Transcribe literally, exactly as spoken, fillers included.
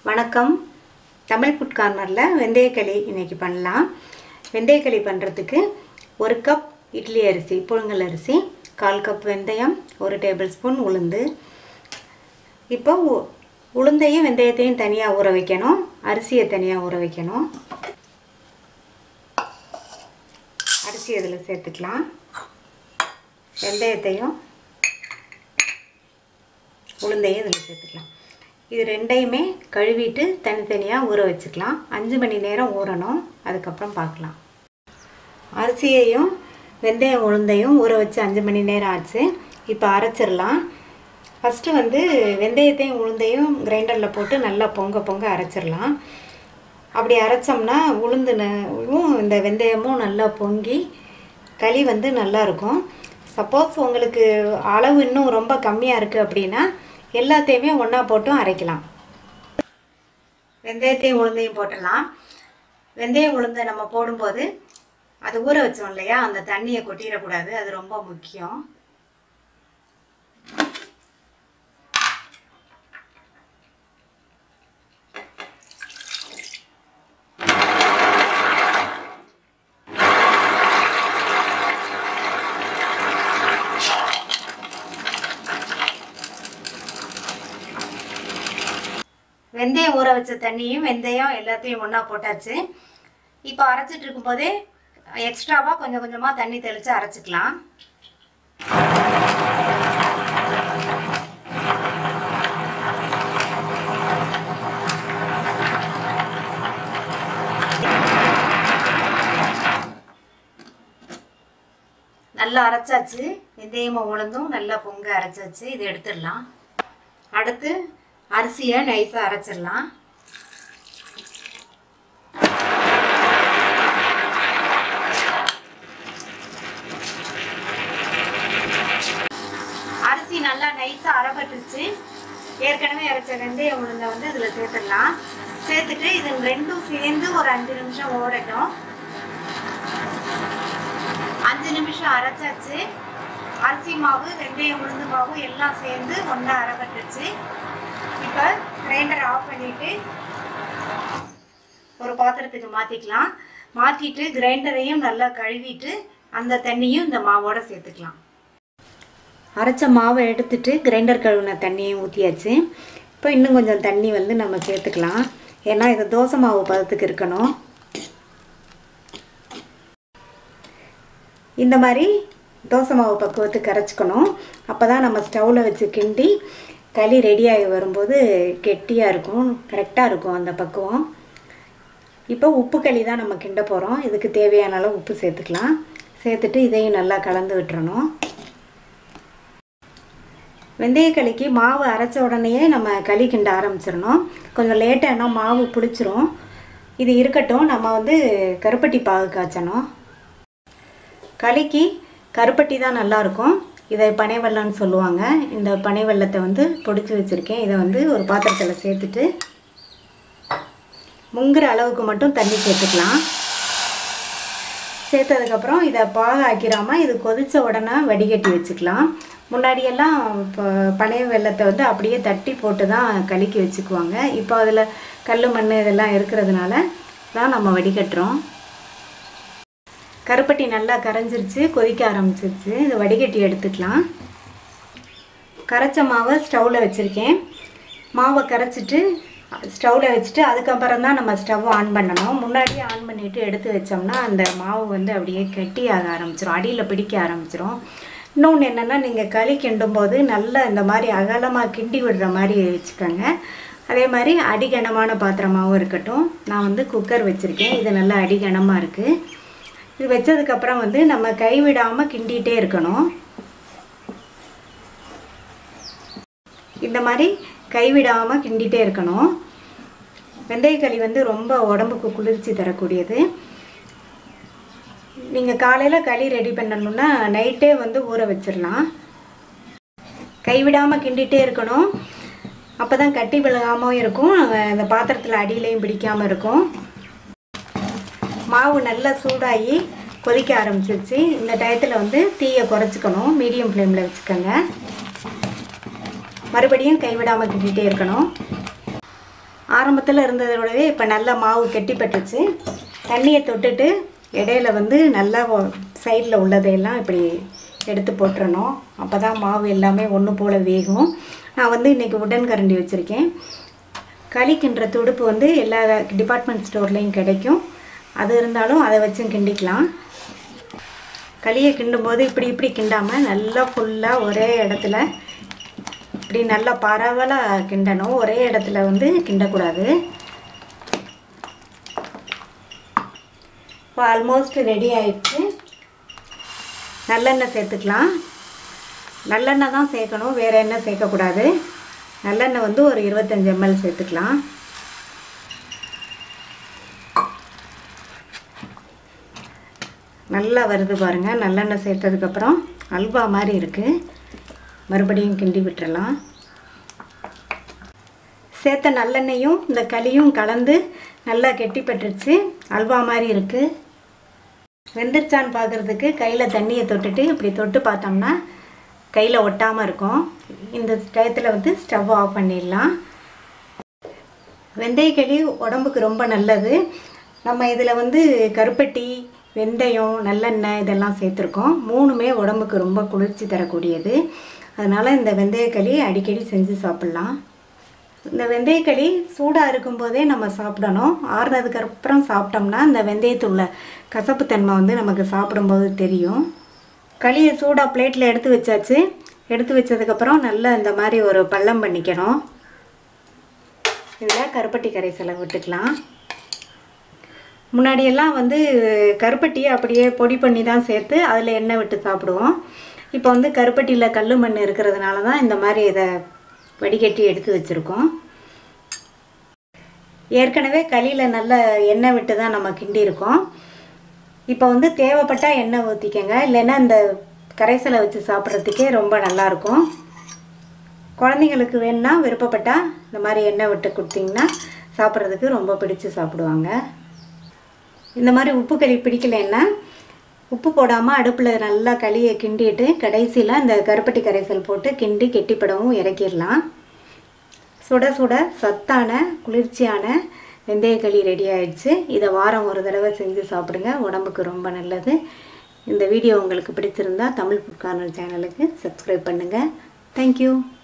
வணக்கம். தமிழ் ஃபுட் கார்னரில் வெந்தயக்களி இன்றைக்கி பண்ணலாம். வெந்தயக்களி பண்ணுறதுக்கு ஒரு கப் இட்லி அரிசி, புழுங்கல் அரிசி, கால் கப் வெந்தயம், ஒரு டேபிள் ஸ்பூன் உளுந்து. இப்போ உளுந்தையும் வெந்தயத்தையும் தனியாக ஊற வைக்கணும், அரிசியை தனியாக ஊற வைக்கணும். அரிசி அதில் சேர்த்துக்கலாம், வெந்தயத்தையும் உளுந்தையும் இதில் சேர்த்துக்கலாம். இது ரெண்டையுமே கழுவிட்டு தனித்தனியாக ஊற வச்சுக்கலாம். அஞ்சு மணி நேரம் ஊறணும், அதுக்கப்புறம் பார்க்கலாம். அரிசியையும் வெந்தயம் உளுந்தையும் ஊற வச்சு அஞ்சு மணி நேரம் ஆச்சு. இப்போ அரைச்சிடலாம். ஃபஸ்ட்டு வந்து வெந்தயத்தையும் உளுந்தையும் கிரைண்டரில் போட்டு நல்லா பொங்க பொங்க அரைச்சிடலாம். அப்படி அரைச்சோம்னா உளுந்துனும் இந்த வெந்தயமும் நல்லா பொங்கி களி வந்து நல்லாயிருக்கும். சப்போஸ் உங்களுக்கு அளவு இன்னும் ரொம்ப கம்மியாக இருக்குது அப்படின்னா எல்லாத்தையுமே ஒன்றா போட்டும் அரைக்கலாம். வெந்தயத்தையும் உளுந்தையும் போட்டுடலாம். வெந்தயம் உளுந்தை நம்ம போடும்போது அது ஊற வச்சோம் இல்லையா, அந்த தண்ணியை கொட்டிடக்கூடாது, அது ரொம்ப முக்கியம். வெந்தயம் ஊற வச்ச தண்ணியும் வெந்தயம் எல்லாத்தையும் ஒன்றா போட்டாச்சு. இப்போ அரைச்சிட்டு இருக்கும்போதே எக்ஸ்ட்ராவாக கொஞ்சம் கொஞ்சமாக தண்ணி தெளித்து அரைச்சிக்கலாம். நல்லா அரைச்சாச்சு. வெந்தயமும் உளுந்தும் நல்லா பொங்க அரைச்சாச்சு. இது எடுத்துடலாம். அடுத்து அரிசியை நைஸாக அரைச்சிடலாம். அரிசி நல்லா நைஸாக அரைப்பட்டுருச்சு. ஏற்கனவே அரைச்ச வெந்தயம் உளுந்தை வந்து இதில் சேர்த்துடலாம். சேர்த்துட்டு இது ரெண்டும் சேர்ந்து ஒரு அஞ்சு நிமிஷம் ஓடட்டும். அஞ்சு நிமிஷம் அரைச்சாச்சு. அரிசி மாவு வெந்தயம் உளுந்து மாவு எல்லாம் சேர்ந்து ஒன்றா அரைப்பட்டுருச்சு. இப்போ கிரைண்டர் ஆஃப் பண்ணிவிட்டு ஒரு பாத்திரத்துக்கு மாற்றிக்கலாம். மாற்றிட்டு கிரைண்டரையும் நல்லா கழுவிட்டு அந்த தண்ணியும் இந்த மாவோடு சேர்த்துக்கலாம். அரைச்ச மாவை எடுத்துட்டு கிரைண்டர் கழுவின தண்ணியும் ஊற்றியாச்சு. இப்போ இன்னும் கொஞ்சம் தண்ணி வந்து நம்ம சேர்த்துக்கலாம், ஏன்னா இது தோசை மாவு பதத்துக்கு இருக்கணும். இந்த மாதிரி தோசை மாவு பக்குவத்துக்கு கரைச்சிக்கணும். அப்போ தான் நம்ம ஸ்டவ்வில் வச்சு கிண்டி களி ரெடியாகி வரும்போது கெட்டியாக இருக்கும், கரெக்டாக இருக்கும் அந்த பக்குவம். இப்போ உப்பு களி தான் நம்ம கிண்ட போகிறோம். இதுக்கு தேவையான அளவு உப்பு சேர்த்துக்கலாம். சேர்த்துட்டு இதையும் நல்லா கலந்து விட்டுறணும். வெந்தயக்களிக்கு மாவு அரைச்ச உடனேயே நம்ம களி கிண்ட ஆரம்பிச்சிடணும். கொஞ்சம் லேட்டானா மாவு பிடிச்சிரும். இது இருக்கட்டும், நம்ம வந்து கருப்பட்டி பாகு காய்ச்சணும். களிக்கு கருப்பட்டி தான் நல்லாயிருக்கும். இதை பனை வெல்லம்னு சொல்லுவாங்க. இந்த பனை வெல்லத்தை வந்து பொடிச்சு வச்சுருக்கேன். இதை வந்து ஒரு பாத்திரத்தில் சேர்த்துட்டு முங்குற அளவுக்கு மட்டும் தண்ணி சேர்த்துக்கலாம். சேர்த்ததுக்கப்புறம் இதை பாகு ஆக்கிடாமல் இது கொதித்த உடனே வடிகட்டி வச்சுக்கலாம். முன்னாடியெல்லாம் இப்போ பனை வெல்லத்தை வந்து அப்படியே தட்டி போட்டு தான் களிக்கு வச்சுக்குவாங்க. இப்போ அதில் கல் மண் இதெல்லாம் இருக்கிறதுனால தான் நம்ம வடிகட்டுறோம். கருப்பட்டி நல்லா கரைஞ்சிருச்சு, கொதிக்க ஆரம்பிச்சிருச்சு. இதை வடிகட்டி எடுத்துக்கலாம். கரைச்ச மாவை ஸ்டவ்வில் வச்சுருக்கேன். மாவை கரைச்சிட்டு ஸ்டவ்வில் வச்சுட்டு அதுக்கப்புறம் தான் நம்ம ஸ்டவ் ஆன் பண்ணணும். முன்னாடியே ஆன் பண்ணிவிட்டு எடுத்து வச்சோம்னா அந்த மாவு வந்து அப்படியே கெட்டியாக ஆரம்பிச்சிடும், அடியில் பிடிக்க ஆரம்பிச்சிடும். இன்னொன்று என்னென்னா, நீங்கள் களி கிண்டும் போது நல்லா இந்த மாதிரி அகலமாக கிண்டி விடுற மாதிரி வச்சுக்கோங்க. அதே மாதிரி அடிகனமான பாத்திரமாகவும் இருக்கட்டும். நான் வந்து குக்கர் வச்சுருக்கேன். இது நல்லா அடிகனமாக இருக்குது. இது வச்சதுக்கப்புறம் வந்து நம்ம கைவிடாமல் கிண்டிகிட்டே இருக்கணும். இந்த மாதிரி கைவிடாமல் கிண்டிகிட்டே இருக்கணும். வெந்தயக்களி வந்து ரொம்ப உடம்புக்கு குளிர்ச்சி தரக்கூடியது. நீங்கள் காலையில் களி ரெடி பண்ணணுன்னா நைட்டே வந்து ஊற வச்சிடலாம். கைவிடாமல் கிண்டிகிட்டே இருக்கணும். அப்போ தான் கட்டி விழுகாமல் இருக்கும், அந்த பாத்திரத்தில் அடியிலையும் பிடிக்காமல் இருக்கும். மாவு நல்லா சூடாகி கொதிக்க ஆரம்பிச்சிருச்சு. இந்த டயத்தில் வந்து தீயை குறைச்சிக்கணும், மீடியம் ஃப்ளேமில் வச்சுக்கோங்க. மறுபடியும் கைவிடாமல் கிண்டிகிட்டே இருக்கணும். ஆரம்பத்தில் இருந்ததை விடவே இப்போ நல்லா மாவு கெட்டிப்பட்டுச்சு. தண்ணியை தொட்டுட்டு இடையில வந்து நல்லா சைடில் உள்ளதையெல்லாம் இப்படி எடுத்து போட்டுறணும். அப்போ தான் மாவு எல்லாமே ஒன்று போல் வேகும். நான் வந்து இன்றைக்கி உடன் கரண்டி வச்சுருக்கேன். களி கிண்டுற துடுப்பு வந்து எல்லா டிபார்ட்மெண்ட் ஸ்டோர்லேயும் கிடைக்கும். அது இருந்தாலும் அதை வச்சும் கிண்டிக்கலாம். களியை கிண்டும்போது இப்படி இப்படி கிண்டாமல் நல்லா ஃபுல்லாக ஒரே இடத்துல இப்படி நல்லா பரவலாக கிண்டணும். ஒரே இடத்துல வந்து கிண்டக்கூடாது. இப்போ ஆல்மோஸ்ட் ரெடி ஆயிடுச்சு. நல்லெண்ணெய் சேர்த்துக்கலாம். நல்லெண்ணெய் தான் சேர்க்கணும், வேறு எண்ணெய் சேர்க்கக்கூடாது. நல்லெண்ணெய் வந்து ஒரு இருபத்தஞ்சி எம்எல் சேர்த்துக்கலாம். நல்லா வருது பாருங்கள். நல்லெண்ணெய் சேர்த்ததுக்கப்புறம் அல்வா மாதிரி இருக்குது. மறுபடியும் கிண்டி விட்டுறலாம். சேர்த்த நல்லெண்ணெயும் இந்த களியும் கலந்து நல்லா கெட்டிப்பட்டுருச்சு. அல்வா மாதிரி இருக்குது. வெந்துருச்சான்னு பார்க்குறதுக்கு கையில் தண்ணியை தொட்டுட்டு இப்படி தொட்டு பார்த்தோம்னா கையில் ஒட்டாமல் இருக்கும். இந்த டயத்தில் வந்து ஸ்டவ் ஆஃப் பண்ணிடலாம். வெந்தயக்களி உடம்புக்கு ரொம்ப நல்லது. நம்ம இதில் வந்து கருப்பட்டி, வெந்தயம், நல்லெண்ணெய் இதெல்லாம் சேர்த்துருக்கோம். மூணுமே உடம்புக்கு ரொம்ப குளிர்ச்சி தரக்கூடியது. அதனால் இந்த வெந்தயக்களி அடிக்கடி செஞ்சு சாப்பிட்லாம். இந்த வெந்தயக்களி சூடாக இருக்கும்போதே நம்ம சாப்பிடணும். ஆறுனதுக்கப்புறம் சாப்பிட்டோம்னா இந்த வெந்தயத்துள்ள கசப்புத்தன்மை வந்து நமக்கு சாப்பிடும்போது தெரியும். களியை சூடாக பிளேட்டில் எடுத்து வச்சாச்சு. எடுத்து வச்சதுக்கப்புறம் நல்லா இந்த மாதிரி ஒரு பள்ளம் பண்ணிக்கணும். இதில் கருப்பட்டி கரைசலை விட்டுக்கலாம். முன்னாடியெல்லாம் வந்து கருப்பட்டியை அப்படியே பொடி பண்ணி தான் சேர்த்து அதில் எண்ணெய் விட்டு சாப்பிடுவோம். இப்போ வந்து கருப்பட்டியில் கல் மண் இருக்கிறதுனால தான் இந்த மாதிரி இதை வடிகட்டி எடுத்து வச்சுருக்கோம். ஏற்கனவே களியில் நல்ல எண்ணெய் விட்டு தான் நம்ம கிண்டியிருக்கோம். இப்போ வந்து தேவைப்பட்டால் எண்ணெய் ஊற்றிக்கங்க. இல்லைன்னா இந்த கரைசலை வச்சு சாப்பிட்றதுக்கே ரொம்ப நல்லாயிருக்கும். குழந்தைங்களுக்கு வேணுன்னா விருப்பப்பட்டால் இந்த மாதிரி எண்ணெய் விட்டு கொடுத்திங்கன்னா சாப்பிட்றதுக்கு ரொம்ப பிடிச்சி சாப்பிடுவாங்க. இந்த மாதிரி உப்பு களி பிடிக்கலைன்னா உப்பு போடாமல் அடுப்பில் நல்லா களியை கிண்டிட்டு கடைசியில் இந்த கருப்பட்டி கரைசல் போட்டு கிண்டி கெட்டிப்படவும் இறக்கிடலாம். சுட சுட சத்தான குளிர்ச்சியான வெந்தயக்களி ரெடி ஆயிடுச்சு. இதை வாரம் ஒரு தடவை செஞ்சு சாப்பிடுங்க. உடம்புக்கு ரொம்ப நல்லது. இந்த வீடியோ உங்களுக்கு பிடிச்சிருந்தா தமிழ் ஃபுட் கார்னர் சேனலுக்கு சப்ஸ்கிரைப் பண்ணுங்கள். தேங்க்யூ.